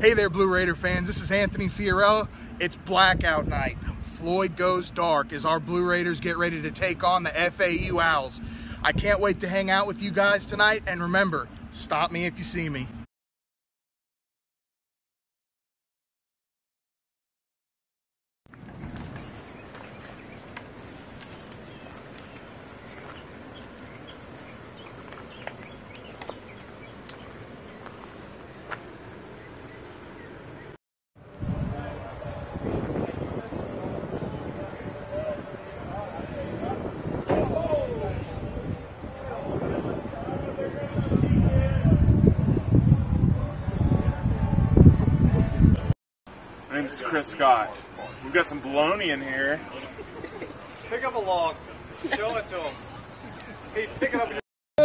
Hey there, Blue Raider fans. This is Anthony Fiorella. It's blackout night. Floyd Goes Dark as our Blue Raiders get ready to take on the FAU Owls. I can't wait to hang out with you guys tonight, and remember, stop me if you see me. My name is Chris Scott. We've got some bologna in here. Pick up a log. Show it to him. Hey, pick it up. We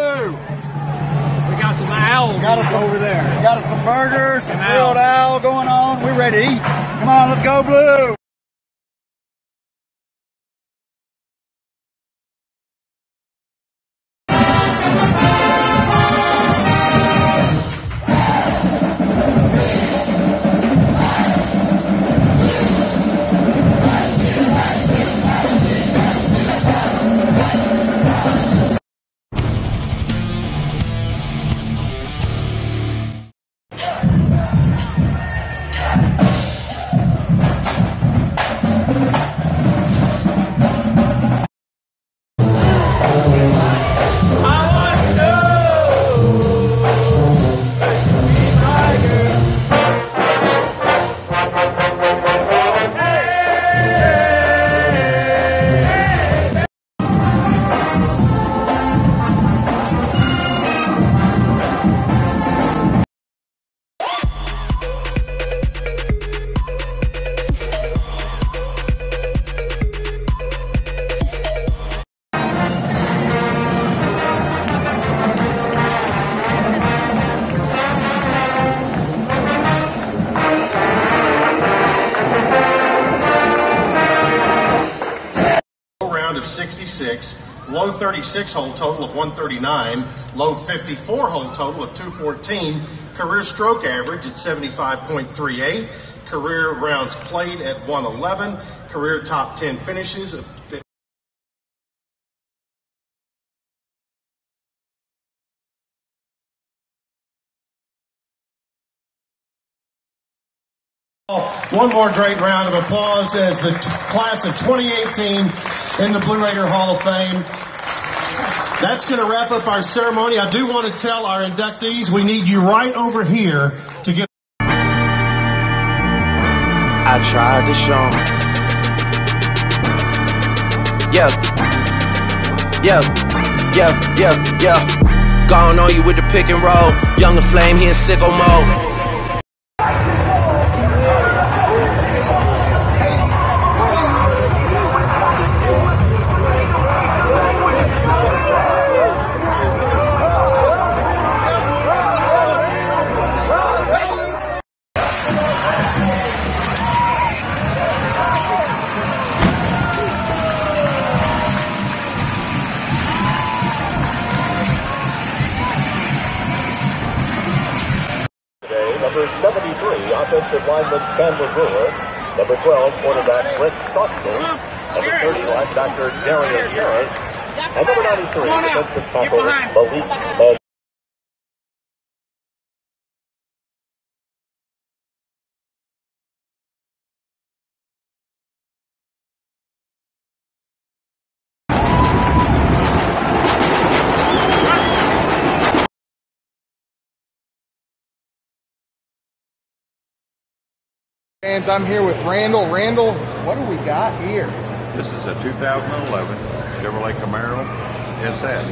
got some owls. We got us over there. We got us some burgers, some grilled owl going on. We're ready to eat. Come on, let's go Blue. Of 66, low 36 hole total of 139, low 54 hole total of 214, career stroke average at 75.38, career rounds played at 111, career top 10 finishes of one more great round of applause as the class of 2018 in the Blue Raider Hall of Fame. That's going to wrap up our ceremony. I do want to tell our inductees we need you right over here to get. I tried to show 'em. Yeah. Gone on you with the pick and roll. Younger Flame, he in sicko mode. Number 73, offensive lineman Chandler Brewer. Number 12, quarterback Rick Stockton. Number 30, linebacker Darius Harris. And number 93, defensive tackle Malik Mag. Fans, I'm here with Randall. Randall, what do we got here? This is a 2011 Chevrolet Camaro SS.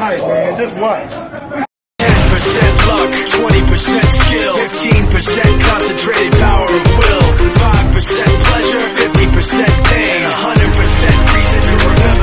right, man. Just what? 10% luck, 20% skill, 15% concentrated power of will, 5% pleasure, 50% pain, 100% reason to remember.